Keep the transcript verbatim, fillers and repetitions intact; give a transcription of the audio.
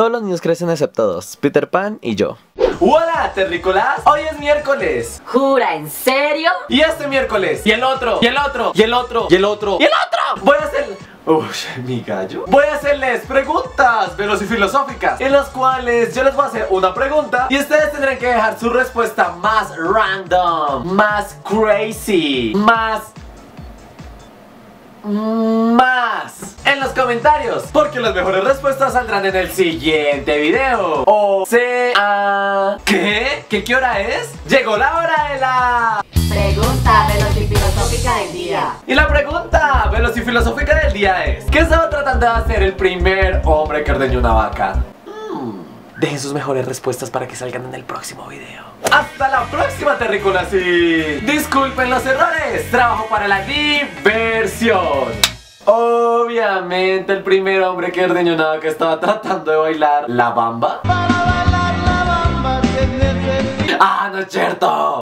Todos los niños crecen excepto dos, Peter Pan y yo. ¡Hola, terrícolas! Hoy es miércoles. ¿Jura? ¿En serio? Y este miércoles. Y el otro. Y el otro. Y el otro. Y el otro. Y el otro. Voy a hacer... Uy, mi gallo. Voy a hacerles preguntas veloz y filosóficas, en las cuales yo les voy a hacer una pregunta y ustedes tendrán que dejar su respuesta más random, más crazy, más... más en los comentarios, porque las mejores respuestas saldrán en el siguiente video. O sea... ¿Qué? ¿Qué qué hora es? Llegó la hora de la... Pregunta veloz y filosófica del día. Y la pregunta veloz y filosófica del día es: ¿qué estaba tratando de hacer el primer hombre que ordeñó una vaca? Hmm. Dejen sus mejores respuestas para que salgan en el próximo video. Hasta la próxima, terrícolas, y disculpen los errores. Trabajo para la diversión. Obviamente el primer hombre que ordeñó una vaca estaba tratando de bailar la bamba. Para bailar la bamba, ah, no es cierto.